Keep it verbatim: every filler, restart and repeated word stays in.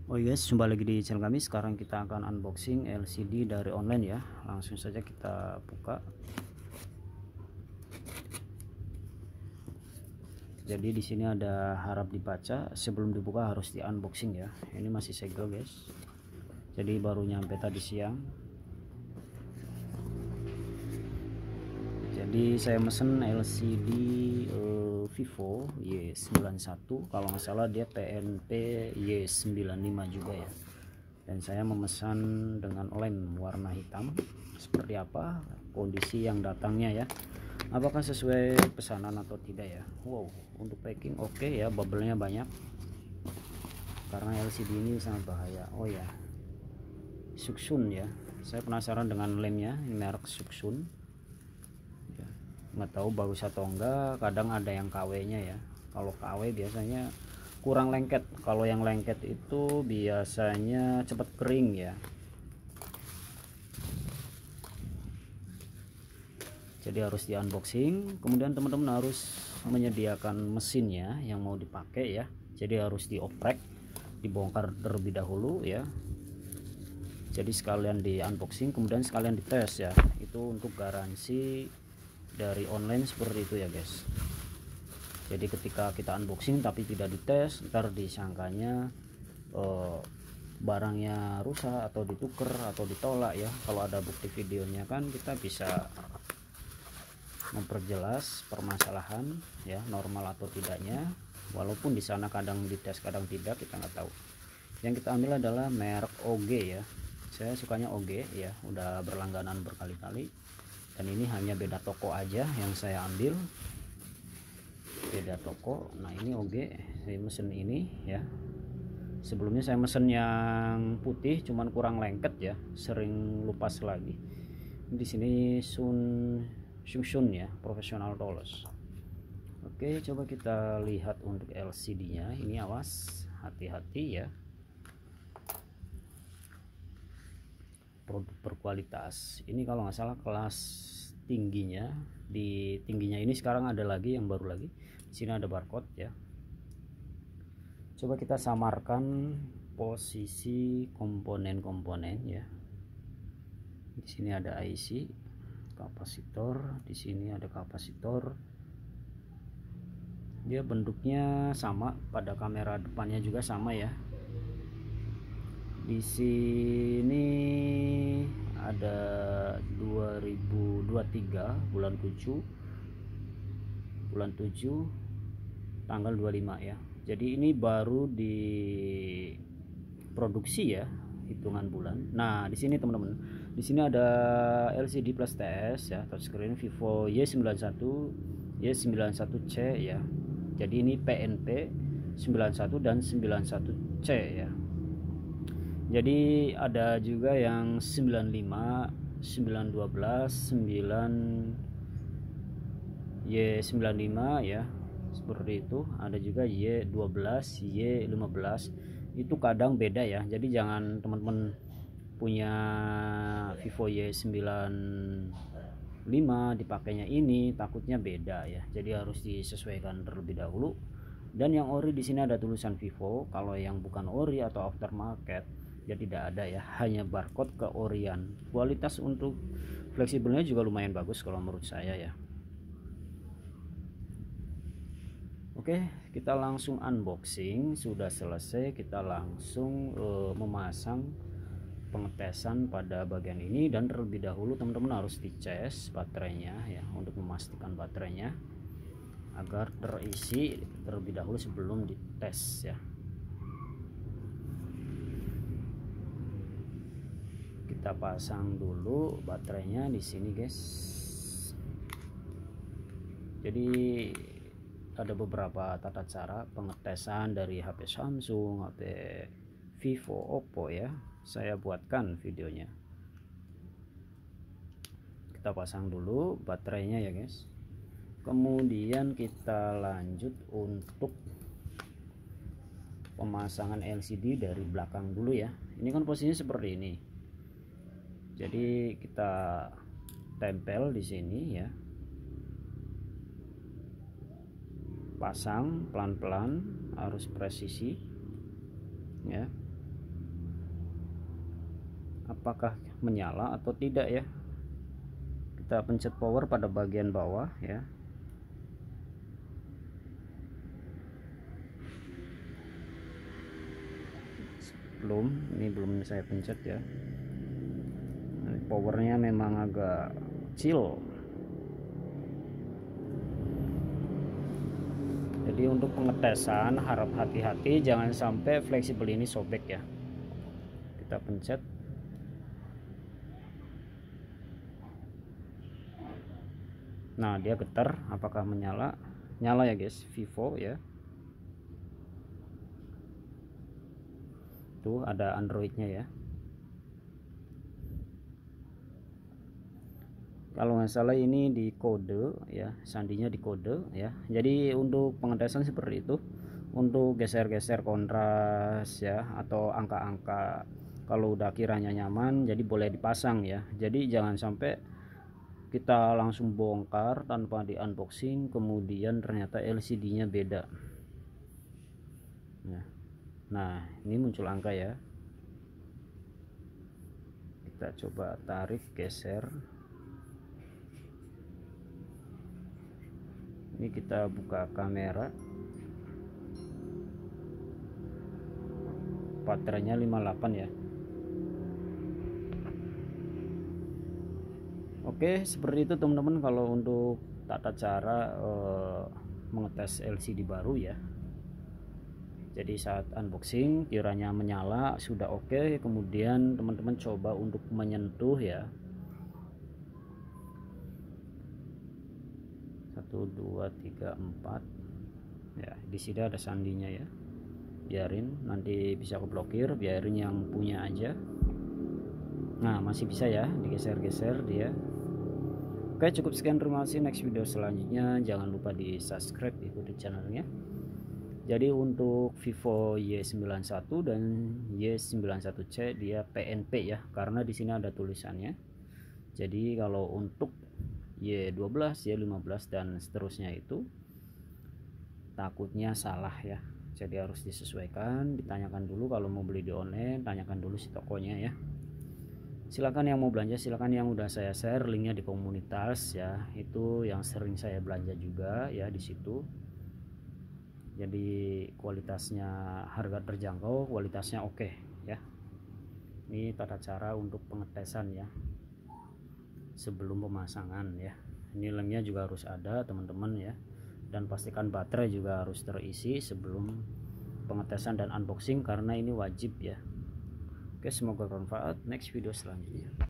Oh yes, jumpa lagi di channel kami. Sekarang kita akan unboxing L C D dari online ya. Langsung saja kita buka. Jadi di sini ada harap dibaca. Sebelum dibuka harus di unboxing ya. Ini masih segel guys. Jadi baru nyampe tadi siang. Jadi saya mesen L C D uh, Vivo Y sembilan satu, kalau nggak salah dia P N P Y sembilan lima juga ya. Dan saya memesan dengan lem warna hitam. Seperti apa kondisi yang datangnya ya, apakah sesuai pesanan atau tidak ya. Wow, untuk packing oke okay ya, bubble-nya banyak karena L C D ini sangat bahaya. Oh ya, Suksun ya, saya penasaran dengan lemnya, ini merek Suksun ya. Nggak tahu bagus atau enggak, kadang ada yang K W nya ya. Kalau K W biasanya kurang lengket, kalau yang lengket itu biasanya cepat kering ya. Jadi harus di unboxing, kemudian teman-teman harus menyediakan mesinnya yang mau dipakai ya. Jadi harus dioprek, dibongkar terlebih dahulu ya. Jadi sekalian di unboxing kemudian sekalian dites ya. Itu untuk garansi dari online seperti itu ya guys. Jadi ketika kita unboxing tapi tidak dites, ntar disangkanya eh, barangnya rusak atau ditukar atau ditolak ya. Kalau ada bukti videonya kan kita bisa memperjelas permasalahan ya, normal atau tidaknya, walaupun di sana kadang dites kadang tidak, kita nggak tahu. Yang kita ambil adalah merek O G ya, saya sukanya O G ya, udah berlangganan berkali-kali. Dan ini hanya beda toko aja yang saya ambil, beda toko. Nah ini O G, saya mesen ini ya. Sebelumnya saya mesen yang putih cuman kurang lengket ya, sering lupas lagi. Di sini Sun Suksun ya, profesional tools. Oke, coba kita lihat untuk L C D nya. Ini awas, hati-hati ya, produk berkualitas. Ini kalau nggak salah kelas tingginya. Di tingginya ini sekarang ada lagi yang baru lagi, di sini ada barcode ya. Coba kita samarkan posisi komponen-komponen ya. Di sini ada I C, kapasitor, di sini ada kapasitor. Dia bentuknya sama, pada kamera depannya juga sama ya. Di sini ada dua ribu dua puluh tiga bulan tujuh bulan tujuh tanggal dua puluh lima ya. Jadi ini baru diproduksi ya, hitungan bulan. Nah, di sini teman-teman, di sini ada L C D plus T S ya, touchscreen Vivo Y sembilan satu, Y sembilan satu C ya. Jadi ini P N P sembilan satu dan sembilan satu C ya. Jadi ada juga yang sembilan lima, sembilan dua belas, sembilan Y sembilan lima ya. Seperti itu. Ada juga Y dua belas, Y lima belas. Itu kadang beda ya. Jadi jangan teman-teman punya Vivo Y sembilan lima dipakainya ini, takutnya beda ya. Jadi harus disesuaikan terlebih dahulu. Dan yang ori di sini ada tulisan Vivo. Kalau yang bukan ori atau aftermarket ya tidak ada ya, hanya barcode keorian. Kualitas untuk fleksibelnya juga lumayan bagus kalau menurut saya ya. Oke, kita langsung unboxing. Sudah selesai, kita langsung uh, memasang pengetesan pada bagian ini. Dan terlebih dahulu teman-teman harus dicas baterainya ya, untuk memastikan baterainya agar terisi terlebih dahulu sebelum dites ya. Kita pasang dulu baterainya di sini guys. Jadi ada beberapa tata cara pengetesan dari H P Samsung, H P Vivo, Oppo ya. Saya buatkan videonya. Kita pasang dulu baterainya ya guys. Kemudian kita lanjut untuk pemasangan L C D dari belakang dulu ya. Ini kan posisinya seperti ini. Jadi kita tempel di sini ya. Pasang pelan-pelan, harus presisi ya. apakah menyala atau tidak ya. Kita pencet power pada bagian bawah ya. Belum, ini belum saya pencet ya. Powernya memang agak kecil, jadi untuk pengetesan harap hati-hati, jangan sampai fleksibel ini sobek ya. Kita pencet. Nah, dia getar, apakah menyala? Nyala ya guys, Vivo ya. Tuh ada Androidnya ya. Kalau nggak salah ini di kode ya, sandinya di kode ya. Jadi untuk pengetesan seperti itu, untuk geser-geser kontras ya atau angka-angka, kalau udah kiranya nyaman jadi boleh dipasang ya. Jadi jangan sampai kita langsung bongkar tanpa di unboxing kemudian ternyata L C D nya beda. Nah, ini muncul angka ya. Kita coba tarik, geser. Ini kita buka kamera, baterainya lima puluh delapan ya. Oke, seperti itu teman-teman kalau untuk tata cara eh, mengetes L C D baru ya. Jadi saat unboxing kiranya menyala sudah oke, kemudian teman-teman coba untuk menyentuh ya. satu dua tiga empat ya, di sini ada sandinya ya. Biarin, nanti bisa keblokir, biarin yang punya aja. Nah, masih bisa ya digeser-geser dia. Oke, cukup sekian, terima kasih. Next video selanjutnya jangan lupa di subscribe, ikuti channelnya. Jadi untuk Vivo Y sembilan satu dan Y sembilan satu C dia P N P ya, karena di sini ada tulisannya. Jadi kalau untuk Y dua belas, Y lima belas dan seterusnya itu takutnya salah ya. Jadi harus disesuaikan, ditanyakan dulu kalau mau beli di online, tanyakan dulu si tokonya ya. Silakan yang mau belanja, silakan yang udah saya share linknya di komunitas ya. Itu yang sering saya belanja juga ya di situ. Jadi kualitasnya harga terjangkau, kualitasnya oke ya. Ini tata cara untuk pengetesan ya sebelum pemasangan ya. Ini lemnya juga harus ada teman-teman ya, dan pastikan baterai juga harus terisi sebelum pengetesan dan unboxing karena ini wajib ya. Oke, semoga bermanfaat. Next video selanjutnya.